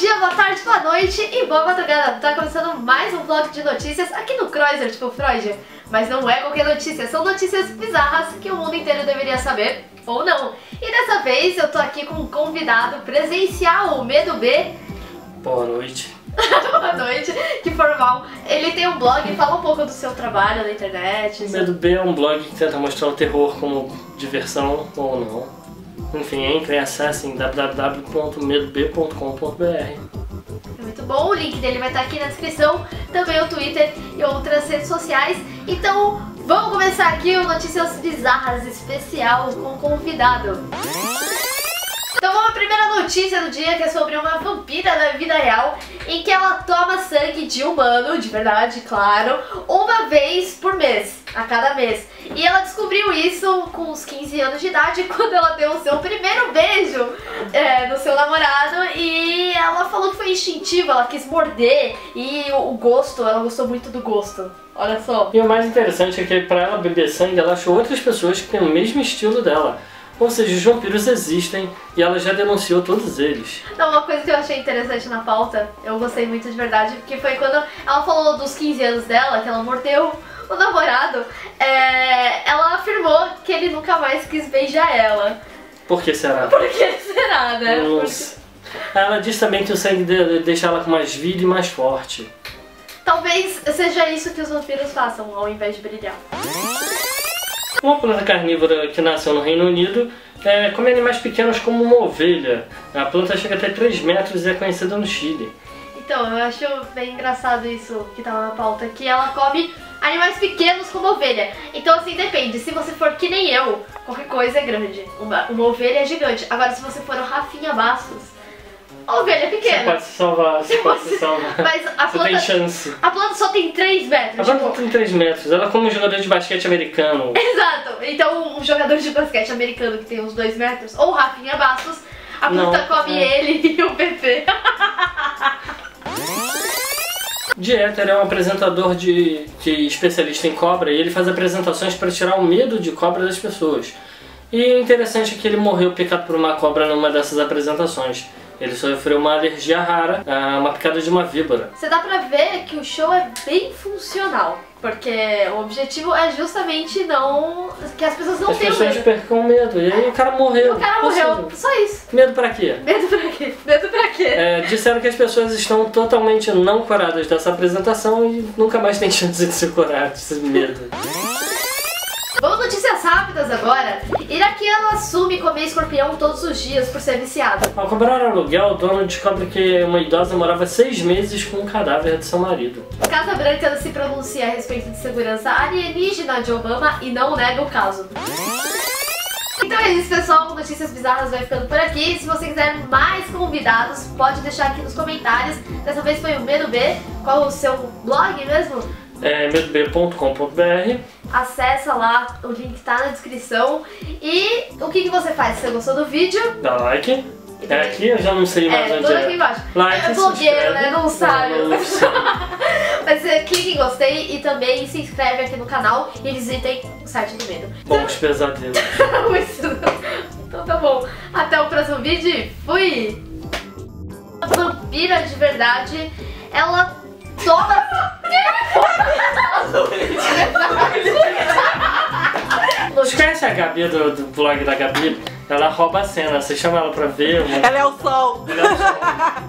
dia, boa tarde, boa noite e boa madrugada. Tá começando mais um vlog de notícias aqui no Croiser, tipo Freud. Mas não é qualquer notícia, são notícias bizarras que o mundo inteiro deveria saber, ou não. E dessa vez eu tô aqui com um convidado presencial, o Medo B. Boa noite. Boa noite, que formal. Ele tem um blog e fala um pouco do seu trabalho na internet. O Medo B é um blog que tenta mostrar o terror como diversão ou não. Enfim, entrem e acessem www.medob.com.br. É muito bom, o link dele vai estar aqui na descrição, também o Twitter e outras redes sociais. Então vamos começar aqui o Notícias Bizarras especial com o convidado. Então vamos à primeira notícia do dia, que é sobre uma vampira da vida real, em que ela toma sangue de humano, de verdade, claro, uma vez por mês, a cada mês. E ela descobriu isso com uns 15 anos de idade, quando ela deu o seu primeiro beijo no seu namorado, e ela falou que foi instintivo, ela quis morder, e o gosto, ela gostou muito do gosto. Olha só. E o mais interessante é que pra ela beber sangue, ela achou outras pessoas que têm o mesmo estilo dela. Ou seja, os vampiros existem e ela já denunciou todos eles. Não, uma coisa que eu achei interessante na pauta, eu gostei muito de verdade, porque foi quando ela falou dos 15 anos dela, que ela mordeu o namorado, ela afirmou que ele nunca mais quis beijar ela. Por que será? Por que será, né? Nossa. Ela diz também que o sangue deixa ela com mais vida e mais forte. Talvez seja isso que os vampiros façam, ao invés de brilhar. Uma planta carnívora que nasceu no Reino Unido come animais pequenos como uma ovelha. A planta chega até 3 metros e é conhecida no Chile. Então, eu acho bem engraçado isso que tava na pauta, que ela come animais pequenos como ovelha. Então, assim, depende. Se você for que nem eu, qualquer coisa é grande. Uma ovelha é gigante. Agora, se você for o Rafinha Bastos, a ovelha é pequena. Você pode se salvar, você pode se salvar. Mas a você planta, tem chance. A planta só tem 3 metros. A planta tem 3 metros, ela é como um jogador de basquete americano. Exato, então um jogador de basquete americano que tem uns 2 metros, ou o Rafinha Bastos, a planta come ele e o bebê. Dieter é um apresentador especialista em cobra e ele faz apresentações para tirar o medo de cobra das pessoas. E o interessante é que ele morreu picado por uma cobra numa dessas apresentações. Ele sofreu uma alergia rara, uma picada de uma víbora. Você dá pra ver que o show é bem funcional, porque o objetivo é justamente não... que as pessoas não tenham medo. As pessoas percam medo, e aí o cara morreu. O cara morreu, só isso. Medo pra quê? Medo pra quê? Medo pra quê? Disseram que as pessoas estão totalmente não curadas dessa apresentação e nunca mais tem chance de se curar desse medo. Vamos notícias rápidas agora. Iraquiano assume comer escorpião todos os dias por ser viciado. Ao cobrar aluguel, o dono descobre que uma idosa morava 6 meses com o cadáver de seu marido. Casa Branca se pronuncia a respeito de segurança alienígena de Obama e não nega o caso. Então é isso, pessoal. Notícias Bizarras vai ficando por aqui. Se você quiser mais convidados, pode deixar aqui nos comentários. Dessa vez foi o Medo B. Qual o seu blog mesmo? medob.com.br. Acessa lá, o link tá na descrição. E o que você faz? Se você gostou do vídeo, dá like. Aqui eu já não sei mais onde tudo aqui embaixo. Like, é blogueiro, né? Não sabe. Mas clique em gostei e também se inscreve aqui no canal e visitem o site do Medo. Bons pesadelos. Então tá bom. Até o próximo vídeo e fui! A vampira de verdade, ela toma... Esquece a Gabi do blog da Gabi, ela rouba a cena, você chama ela pra ver. Ela é o sol! Ela é o sol.